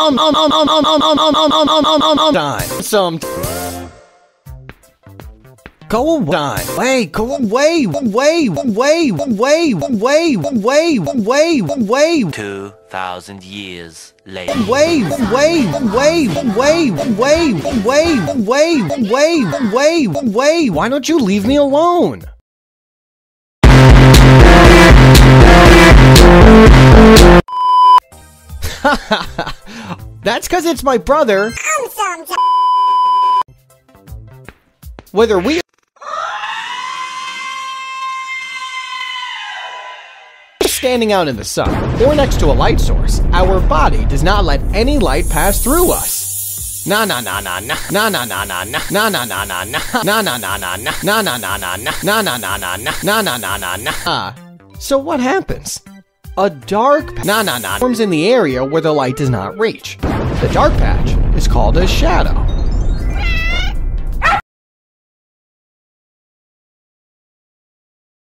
Some. Go away. Go away. 2,000 years later. Why don't you leave me alone? That's because it's my brother. Whether we standing out in the sun or next to a light source, our body does not let any light pass through us. So what happens? A dark forms in the area where the light does not reach. The dark patch is called a shadow.